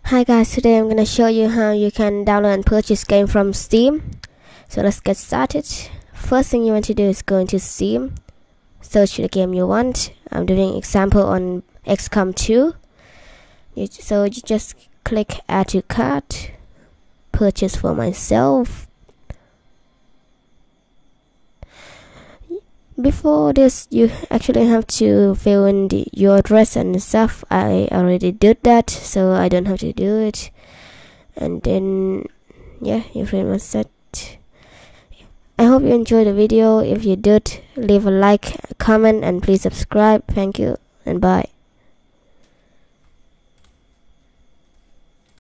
Hi guys, today I'm gonna show you how you can download and purchase game from Steam. So let's get started. First thing you want to do is go into Steam, search the game you want. I'm doing example on XCOM 2. So you just click add to cart, purchase for myself. Before this, you actually have to fill in your address and stuff. I already did that, so I don't have to do it. And then, yeah, you're pretty much set. I hope you enjoyed the video. If you did, leave a like, comment, and please subscribe. Thank you, and bye.